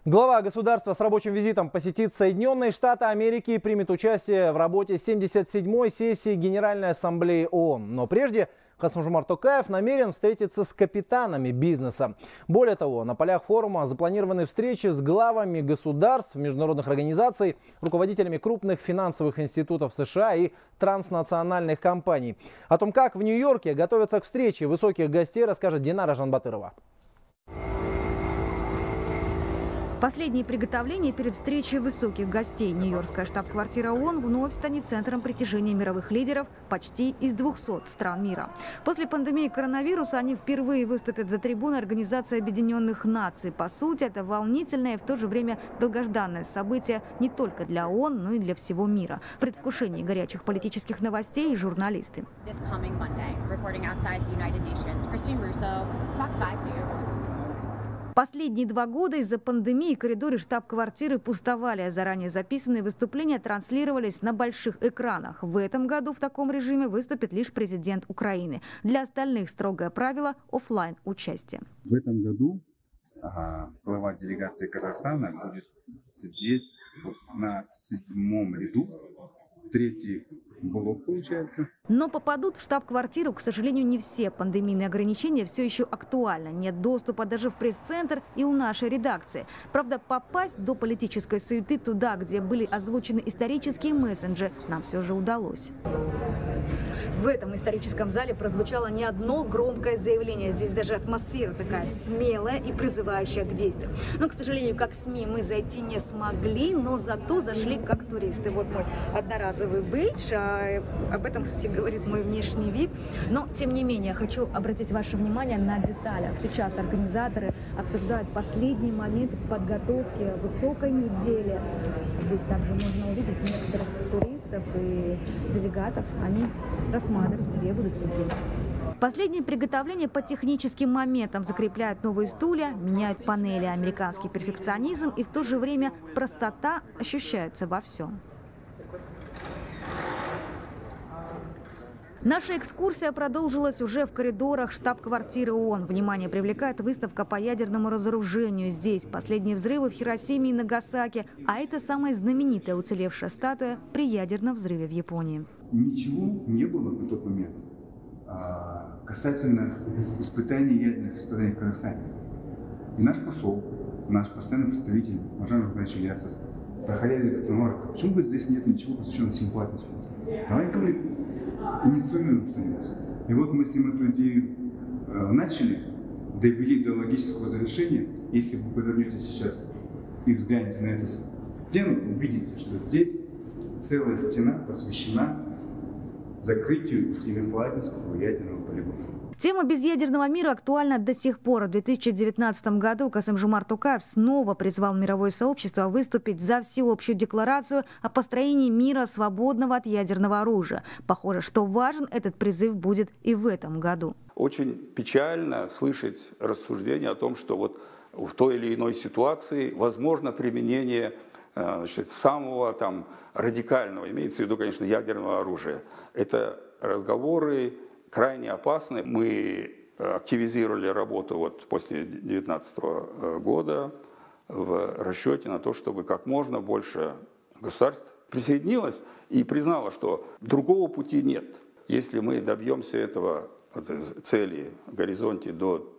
Глава государства с рабочим визитом посетит Соединенные Штаты Америки и примет участие в работе 77-й сессии Генеральной Ассамблеи ООН. Но прежде Касым-Жомарт Токаев намерен встретиться с капитанами бизнеса. Более того, на полях форума запланированы встречи с главами государств, международных организаций, руководителями крупных финансовых институтов США и транснациональных компаний. О том, как в Нью-Йорке готовятся к встрече высоких гостей, расскажет Динара Жанбатырова. Последние приготовления перед встречей высоких гостей. Нью-Йоркская штаб-квартира ООН вновь станет центром притяжения мировых лидеров почти из 200 стран мира. После пандемии коронавируса они впервые выступят за трибуной Организации Объединенных Наций. По сути, это волнительное и в то же время долгожданное событие не только для ООН, но и для всего мира. В предвкушении горячих политических новостей журналисты. Последние 2 года из-за пандемии коридоры штаб-квартиры пустовали, а заранее записанные выступления транслировались на больших экранах. В этом году в таком режиме выступит лишь президент Украины. Для остальных строгое правило – офлайн участие. В этом году глава делегации Казахстана будет сидеть на 7-м ряду, 3-й блок получается. Но попадут в штаб-квартиру, к сожалению, не все. Пандемийные ограничения все еще актуальны. Нет доступа даже в пресс-центр и у нашей редакции. Правда, попасть до политической суеты туда, где были озвучены исторические месседжи, нам все же удалось. В этом историческом зале прозвучало не одно громкое заявление. Здесь даже атмосфера такая смелая и призывающая к действию. Но, к сожалению, как СМИ мы зайти не смогли, но зато зашли как туристы. Вот мой одноразовый бейдж. Об этом, кстати, говорит мой внешний вид. Но, тем не менее, хочу обратить ваше внимание на деталях. Сейчас организаторы обсуждают последние моменты подготовки высокой недели. Здесь также можно увидеть некоторых туристов и делегатов. Они рассматривают, где будут сидеть. Последние приготовления по техническим моментам: закрепляют новые стулья, меняют панели. Американский перфекционизм и в то же время простота ощущаются во всем. Наша экскурсия продолжилась уже в коридорах штаб-квартиры ООН. Внимание привлекает выставка по ядерному разоружению. Здесь последние взрывы в Хиросиме и Нагасаки, а это самая знаменитая уцелевшая статуя при ядерном взрыве в Японии. Ничего не было на тот момент касательно ядерных испытаний в Казахстане. И наш посол, наш постоянный представитель Маржан Жуканович Ильясов, проходя здесь, говорит: почему бы здесь нет ничего посвященного симпатию? Давай, говорит, инициируем что-нибудь. И вот мы с ним эту идею начали довели до логического завершения. Если вы повернете сейчас и взглянете на эту стену, увидите, что здесь целая стена посвящена закрытию Семипалатинского ядерного полигона. Тема безъядерного мира актуальна до сих пор. В 2019 году Касым-Жомарт Токаев снова призвал мировое сообщество выступить за всеобщую декларацию о построении мира, свободного от ядерного оружия. Похоже, что важен этот призыв будет и в этом году. Очень печально слышать рассуждения о том, что вот в той или иной ситуации возможно применение самого радикального, имеется в виду, конечно, ядерного оружия. Это разговоры крайне опасны. Мы активизировали работу после 2019 года в расчете на то, чтобы как можно больше государств присоединилось и признало, что другого пути нет. Если мы добьемся этой цели в горизонте до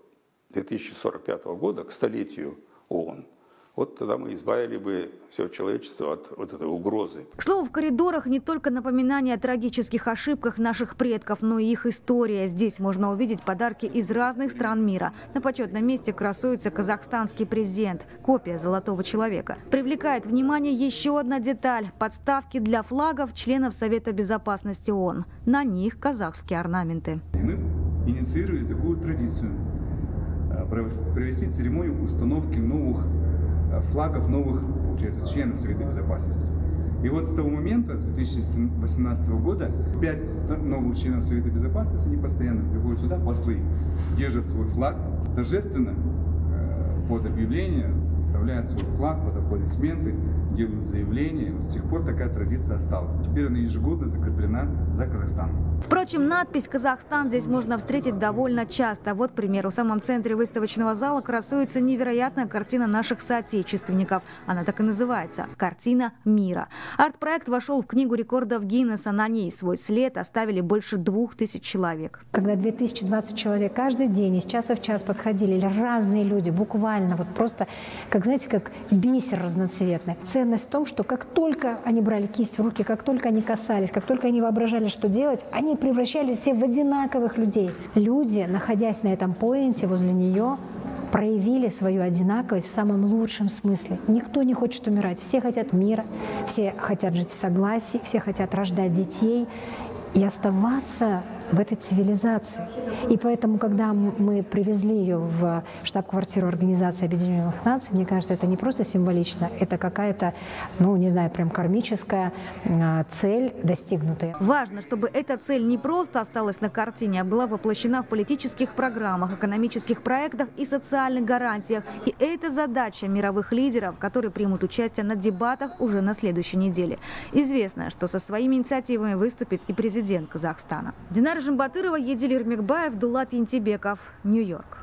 2045 года, к столетию ООН, вот тогда мы избавили бы все человечество от этой угрозы. К слову, в коридорах не только напоминания о трагических ошибках наших предков, но и их история. Здесь можно увидеть подарки из разных стран мира. На почетном месте красуется казахстанский президент, копия золотого человека. Привлекает внимание еще одна деталь – подставки для флагов членов Совета Безопасности ООН. На них казахские орнаменты. Мы инициировали такую традицию – провести церемонию установки новых флагов, новых, получается, членов Совета Безопасности. И вот с того момента, 2018 года, 5 новых членов Совета Безопасности, они постоянно приходят сюда, послы, держат свой флаг, торжественно под объявление вставляют свой флаг под аплодисменты, делают заявления. Вот с тех пор такая традиция осталась. Теперь она ежегодно закреплена за Казахстаном. Впрочем, надпись «Казахстан» здесь можно встретить довольно часто. Вот, к примеру, в самом центре выставочного зала красуется невероятная картина наших соотечественников. Она так и называется – «Картина мира». Арт-проект вошел в книгу рекордов Гиннесса. На ней свой след оставили больше 2000 человек. Когда 2020 человек каждый день из часа в час подходили, или разные люди, буквально, вот просто, как, знаете, как бисер разноцветный. Ценность в том, что как только они брали кисть в руки, как только они касались, как только они воображали, что делать, они превращались все в одинаковых людей. Люди, находясь на этом поинте возле нее, проявили свою одинаковость в самом лучшем смысле. Никто не хочет умирать. Все хотят мира, все хотят жить в согласии, все хотят рождать детей и оставаться в этой цивилизации. И поэтому, когда мы привезли ее в штаб-квартиру Организации Объединенных Наций, мне кажется, это не просто символично, это какая-то, ну, не знаю, прям кармическая цель достигнутая. Важно, чтобы эта цель не просто осталась на картине, а была воплощена в политических программах, экономических проектах и социальных гарантиях. И это задача мировых лидеров, которые примут участие на дебатах уже на следующей неделе. Известно, что со своими инициативами выступит и президент Казахстана. Динара Жамбатырова, Едиль Ирмекбаев, Дулат Ентебеков, Нью-Йорк.